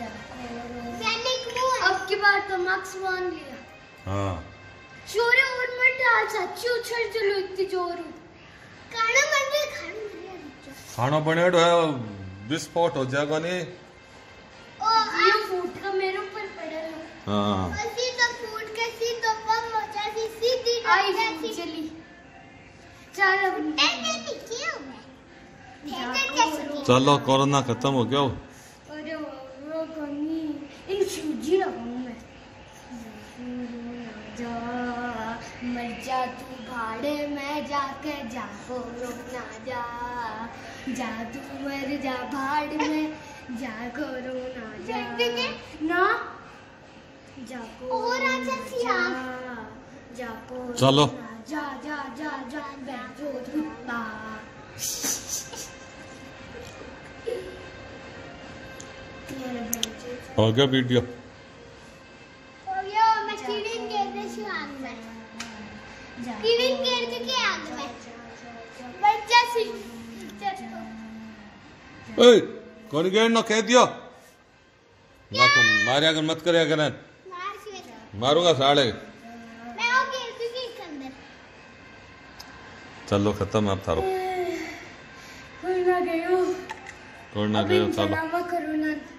अब की बार तो मार्क्स मान लिया। हाँ चोरे और मत डाल सच्ची उछल चलो इतनी जोर खाना बने तो है विस्फोट हो जाएगा नहीं। ये फूट का मेरे ऊपर पड़ा है। हाँ तो फूट के तो बम हो जाती सीधी आई चली चल अब चलो कोरोना खत्म हो गया। अरे वो कनी इन सूजी लगाऊंगा जा मर जा तू भाड़े में जाके जाको रोना जा जा तू मर जा भाड़ में जाको रोना जा ना जाको और जाको चलो जा जा जा जा बैठो कुत्ता हो गया वीडियो। मैं कीड़िन गिर रही आग में कीड़िन गिर के आग में बच्चा सी ए कौन गए ना कह दियो ना को मारे अगर मत करे अगर मारूंगा साले मैं वो गिर दूंगी इसके अंदर। चलो खत्म अब थारो कोरोना गयो चलो कोरोना